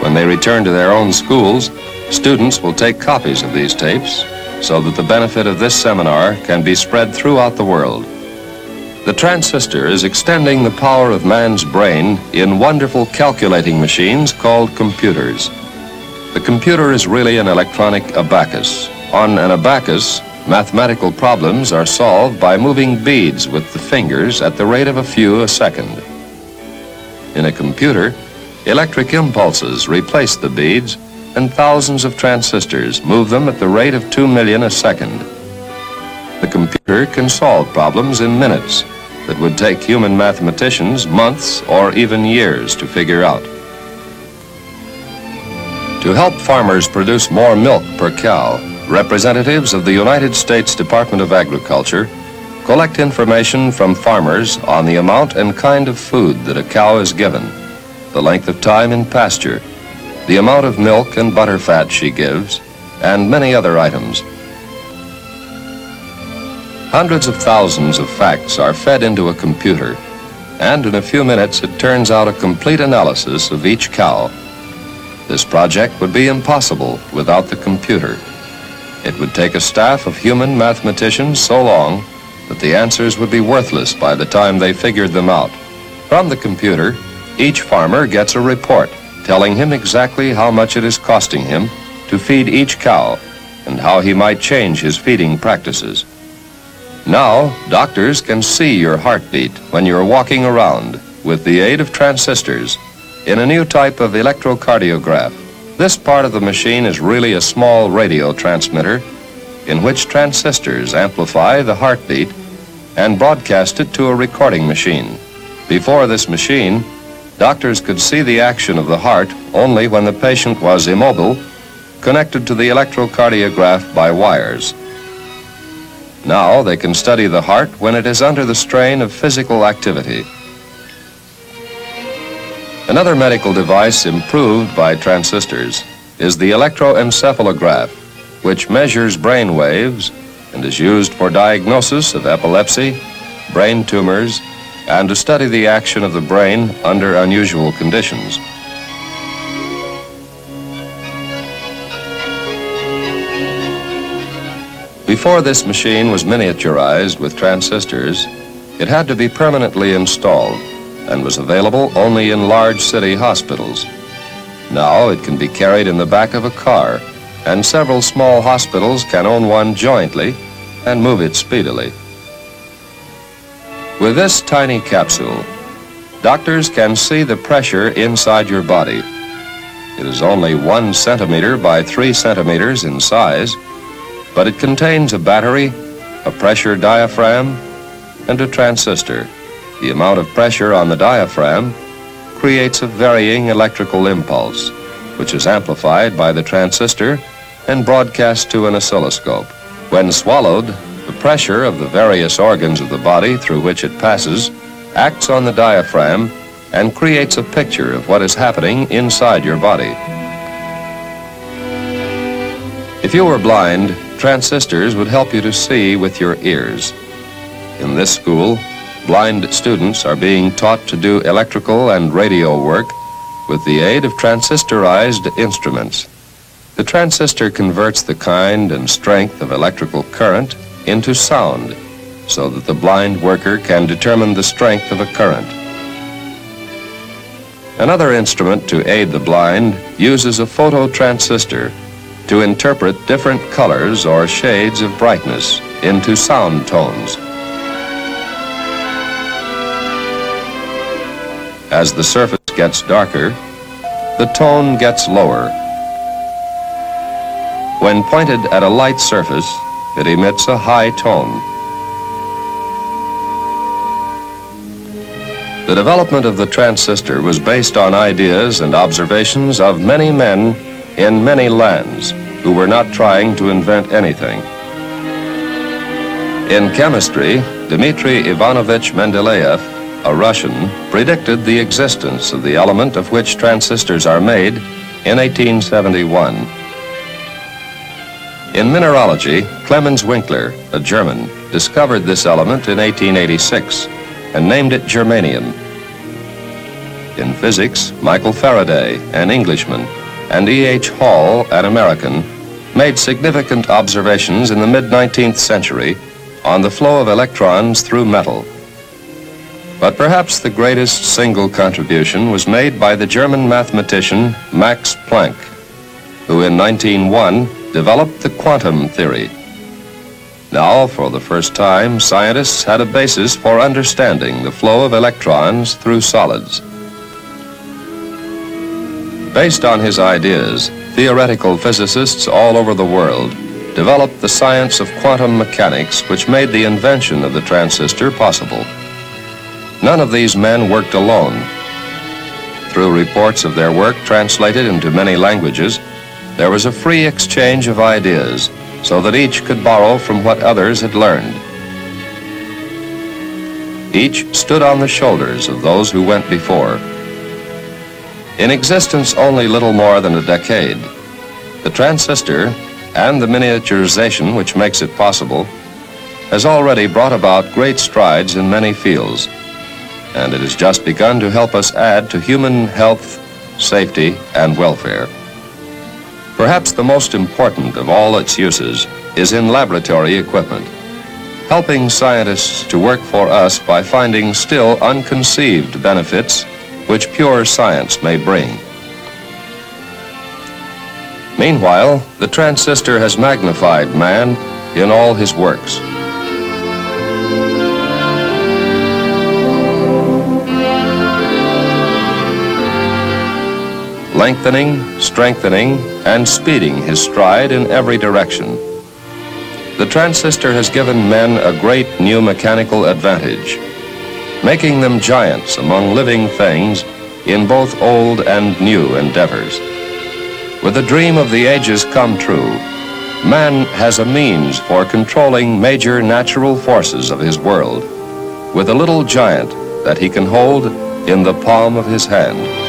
When they return to their own schools, students will take copies of these tapes so that the benefit of this seminar can be spread throughout the world. The transistor is extending the power of man's brain in wonderful calculating machines called computers. The computer is really an electronic abacus. On an abacus, mathematical problems are solved by moving beads with the fingers at the rate of a few a second. In a computer, electric impulses replace the beads, and thousands of transistors move them at the rate of 2 million a second. The computer can solve problems in minutes that would take human mathematicians months or even years to figure out. To help farmers produce more milk per cow, representatives of the United States Department of Agriculture collect information from farmers on the amount and kind of food that a cow is given, the length of time in pasture, the amount of milk and butter fat she gives, and many other items. Hundreds of thousands of facts are fed into a computer, and in a few minutes it turns out a complete analysis of each cow. This project would be impossible without the computer. It would take a staff of human mathematicians so long that the answers would be worthless by the time they figured them out. From the computer, each farmer gets a report telling him exactly how much it is costing him to feed each cow and how he might change his feeding practices. Now, doctors can see your heartbeat when you're walking around with the aid of transistors in a new type of electrocardiograph. This part of the machine is really a small radio transmitter in which transistors amplify the heartbeat and broadcast it to a recording machine. Before this machine, doctors could see the action of the heart only when the patient was immobile, connected to the electrocardiograph by wires. Now they can study the heart when it is under the strain of physical activity. Another medical device improved by transistors is the electro-encephalograph, which measures brain waves and is used for diagnosis of epilepsy, brain tumors, and to study the action of the brain under unusual conditions. Before this machine was miniaturized with transistors, it had to be permanently installed and was available only in large city hospitals. Now it can be carried in the back of a car, and several small hospitals can own one jointly and move it speedily. With this tiny capsule, doctors can see the pressure inside your body. It is only 1 centimeter by 3 centimeters in size, but it contains a battery, a pressure diaphragm, and a transistor. The amount of pressure on the diaphragm creates a varying electrical impulse, which is amplified by the transistor and broadcast to an oscilloscope. When swallowed, the pressure of the various organs of the body through which it passes acts on the diaphragm and creates a picture of what is happening inside your body. If you were blind, transistors would help you to see with your ears. In this school, blind students are being taught to do electrical and radio work with the aid of transistorized instruments. The transistor converts the kind and strength of electrical current into sound so that the blind worker can determine the strength of a current. Another instrument to aid the blind uses a phototransistor to interpret different colors or shades of brightness into sound tones. As the surface gets darker, the tone gets lower. When pointed at a light surface, it emits a high tone. The development of the transistor was based on ideas and observations of many men in many lands who were not trying to invent anything. In chemistry, Dmitri Ivanovich Mendeleev, a Russian, predicted the existence of the element of which transistors are made in 1871. In mineralogy, Clemens Winkler, a German, discovered this element in 1886 and named it germanium. In physics, Michael Faraday, an Englishman, and E.H. Hall, an American, made significant observations in the mid-19th century on the flow of electrons through metal. But perhaps the greatest single contribution was made by the German mathematician Max Planck, who in 1901 developed the quantum theory. Now, for the first time, scientists had a basis for understanding the flow of electrons through solids. Based on his ideas, theoretical physicists all over the world developed the science of quantum mechanics, which made the invention of the transistor possible. None of these men worked alone. Through reports of their work translated into many languages, there was a free exchange of ideas so that each could borrow from what others had learned. Each stood on the shoulders of those who went before. In existence only little more than a decade, the transistor and the miniaturization which makes it possible has already brought about great strides in many fields, and it has just begun to help us add to human health, safety, and welfare. Perhaps the most important of all its uses is in laboratory equipment, helping scientists to work for us by finding still unconceived benefits which pure science may bring. Meanwhile, the transistor has magnified man in all his works. Lengthening, strengthening, and speeding his stride in every direction. The transistor has given men a great new mechanical advantage, making them giants among living things in both old and new endeavors. With the dream of the ages come true, man has a means for controlling major natural forces of his world with a little giant that he can hold in the palm of his hand.